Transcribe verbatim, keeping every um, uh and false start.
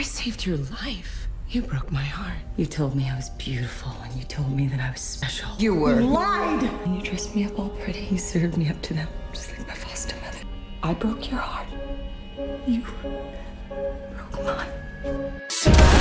saved your life. You broke my heart. You told me I was beautiful, and you told me that I was special. You were. You lied! And you dressed me up all pretty. You served me up to them, just like my foster mother. I broke your heart. You broke mine.